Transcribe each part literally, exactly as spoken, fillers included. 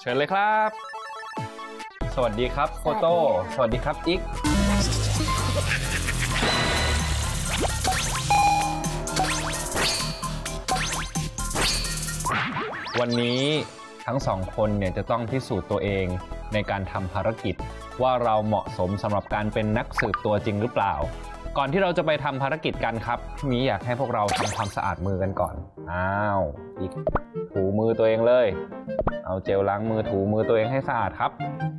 ชิญเลยครับสวัสดีครับโฟโต้สวัสดีครับอิกวันนี้ทั้งสองคนเนี่ยจะต้องพิสูจน์ตัวเองในการทำภารกิจว่าเราเหมาะสมสำหรับการเป็นนักสืบตัวจริงหรือเปล่าก่อนที่เราจะไปทำภารกิจกันครับมีอยากให้พวกเราทำความสะอาดมือกันก่อนอ้าวอีกถูมือตัวเองเลยเอาเจลล้างมือถูมือตัวเองให้สะอาดครับ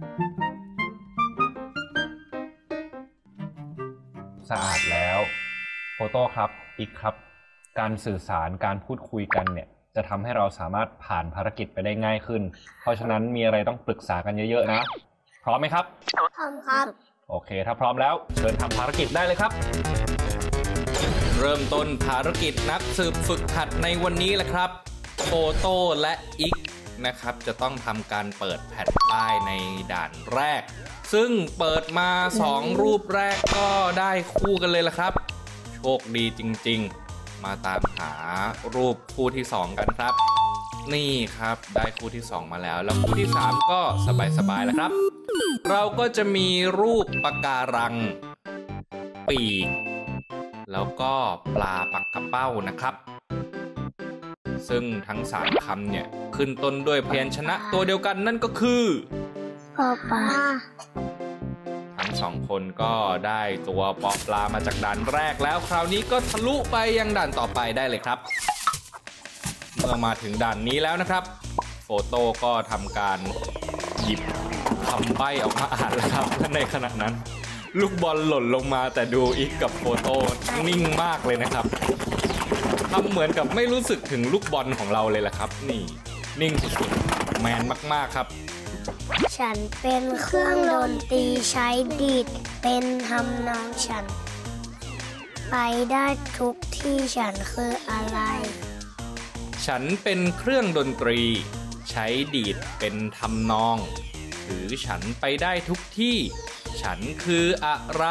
สะอาดแล้วโฟโต้ครับอีกครับการสื่อสารการพูดคุยกันเนี่ยจะทำให้เราสามารถผ่านภารกิจไปได้ง่ายขึ้นเพราะฉะนั้นมีอะไรต้องปรึกษากันเยอะๆนะพร้อมไหมครับพร้อมครับโอเคถ้าพร้อมแล้วเชิญทำภารกิจได้เลยครับเริ่มต้นภารกิจนักสืบฝึกหัดในวันนี้แหละครับโฟโต้และอิกนะครับจะต้องทำการเปิดแผ่นป้ายในด่านแรกซึ่งเปิดมาสองรูปแรกก็ได้คู่กันเลยละครับโชคดีจริงๆมาตามหารูปคู่ที่สองกันครับนี่ครับได้คู่ที่สองมาแล้วแล้วคู่ที่สามก็สบายๆแล้วครับเราก็จะมีรูปปะการังปีกแล้วก็ปลาปักกระเป้านะครับซึ่งทั้งสามคำเนี่ยขึ้นต้นด้วยพยัญชนะตัวเดียวกันนั่นก็คือปอปลาทั้งสองคนก็ได้ตัวปอปลามาจากด่านแรกแล้วคราวนี้ก็ทะลุไปยังด่านต่อไปได้เลยครับเมื่อมาถึงด่านนี้แล้วนะครับโฟโต้ก็ทำการหยิบคำใบ้ออกมาอ่านแล้วครับในขณะนั้นลูกบอลหล่นลงมาแต่ดูอีกกับโฟโต้นิ่งมากเลยนะครับทำเหมือนกับไม่รู้สึกถึงลูกบอลของเราเลยแหละครับนี่นิ่งสุดๆแมนมากๆครับฉันเป็นเครื่องดนตรีใช้ดีดเป็นทำนองฉันไปได้ทุกที่ฉันคืออะไรฉันเป็นเครื่องดนตรีใช้ดีดเป็นทำนองถือฉันไปได้ทุกที่ฉันคืออะไร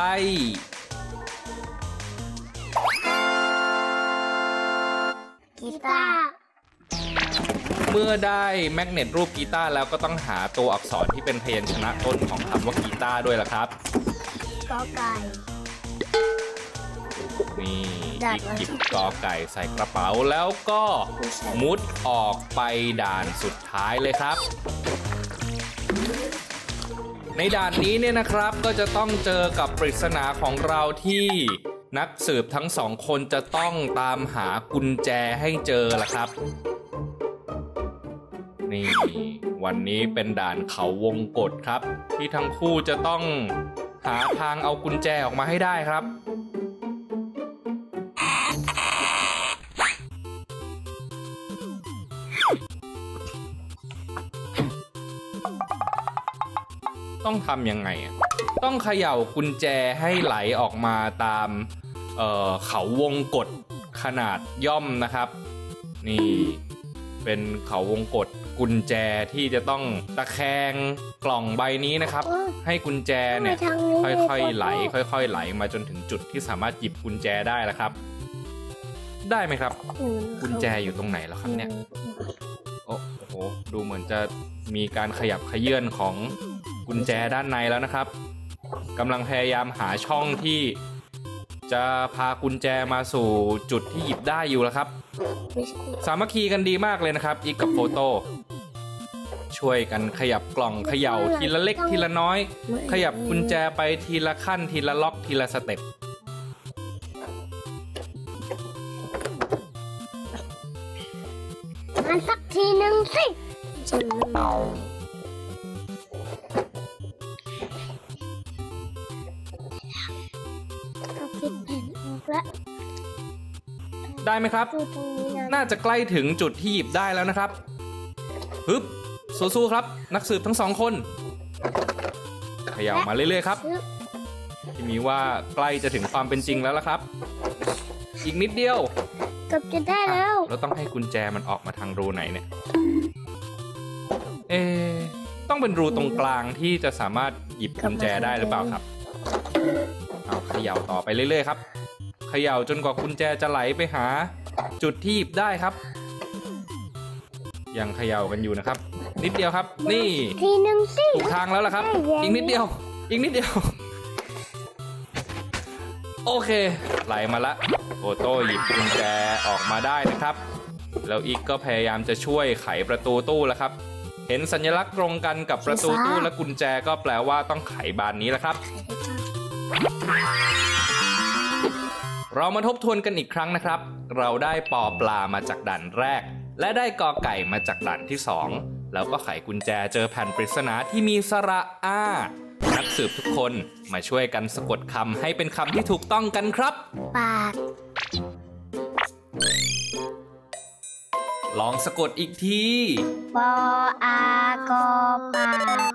กีตาร์เมื่อได้แมกเนตรูปกีตาร์แล้วก็ต้องหาตัวอักษรที่เป็นพยัญชนะต้นของคำว่ากีตาร์ด้วยล่ะครับกอไก่นี่หยิบกอไก่ใส่กระเป๋าแล้วก็มุดออกไปด่านสุดท้ายเลยครับในด่านนี้เนี่ยนะครับก็จะต้องเจอกับปริศนาของเราที่นักสืบทั้งสองคนจะต้องตามหากุญแจให้เจอล่ะครับนี่วันนี้เป็นด่านเขาวงกตครับที่ทั้งคู่จะต้องหาทางเอากุญแจออกมาให้ได้ครับต้องทำยังไงอ่ะต้องเขย่ากุญแจให้ไหลออกมาตามเอ่อเขาวงกตขนาดย่อมนะครับนี่เป็นเขาวงกตกุญแจที่จะต้องตะแคงกล่องใบนี้นะครับให้กุญแจเนี่ยค่อยๆไหลค่อยๆไหลมาจนถึงจุดที่สามารถหยิบกุญแจได้แล้วครับได้ไหมครับกุญแจอยู่ตรงไหนแล้วครับเนี่ยโอ้โหดูเหมือนจะมีการขยับเขยื้อนของกุญแจด้านในแล้วนะครับกำลังพยายามหาช่องที่จะพากุญแจมาสู่จุดที่หยิบได้อยู่แล้วครับสามัคคีกันดีมากเลยนะครับอีกกับโฟโต้ช่วยกันขยับกล่องเขย่าทีละเล็กทีละน้อยขยับกุญแจไปทีละขั้นทีละล็อกทีละสเต็ปมาสักทีหนึ่งสิได้ไหมครับน่าจะใกล้ถึงจุดที่หยิบได้แล้วนะครับฮึบสู้ๆครับนักสืบทั้งสองคนเขย่ามาเรื่อยๆครับที่มีว่าใกล้จะถึงความเป็นจริงแล้วละครับอีกนิดเดียวเกือบจะได้แล้วเราต้องให้กุญแจมันออกมาทางรูไหนเนี่ยเอ๊ะต้องเป็นรูตรงกลางที่จะสามารถหยิบกุญแจได้หรือเปล่าครับเอาเขย่าต่อไปเรื่อยๆครับเขย่าจนกว่ากุญแจจะไหลไปหาจุดที่หยิบได้ครับยังเขย่ากันอยู่นะครับนิดเดียวครับ นี่ทีหนึ่งสิถูกทางแล้วล่ะครับ อีกนิดเดียว อีกนิดเดียว โอเคไหลมาละโอโต้หยิบกุญแจออกมาได้นะครับแล้วอีกก็พยายามจะช่วยไขประตูตู้แล้วครับ เห็นสัญลักษณ์ตรงกันกับประตูตู้และกุญแจก็แปลว่าต้องไขบานนี้แหละครับ เรามาทบทวนกันอีกครั้งนะครับ เราได้ปอปลามาจากด่านแรก และได้กอไก่มาจากด่านที่สองแล้วก็ไขกุญแจเจอแผ่นปริศนาที่มีสระอานักสืบทุกคนมาช่วยกันสะกดคำให้เป็นคำที่ถูกต้องกันครับปากลองสะกดอีกทีปออากอปาก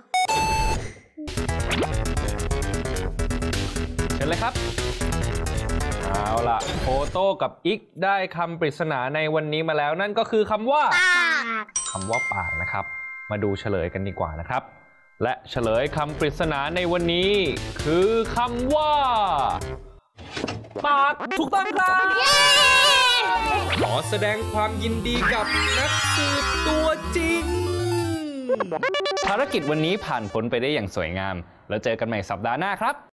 เชิญเลยครับเอาล่ะโอโต้กับอิกได้คำปริศนาในวันนี้มาแล้วนั่นก็คือคำว่าปากคำว่าปากนะครับ มาดูเฉลยกันดีกว่านะครับ และเฉลยคำปริศนาในวันนี้ คือคำว่า ปากถูกต้องครับ ขอแสดงความยินดีกับนักสืบตัวจริง ภารกิจวันนี้ผ่านพ้นไปได้อย่างสวยงาม แล้วเจอกันใหม่สัปดาห์หน้าครับ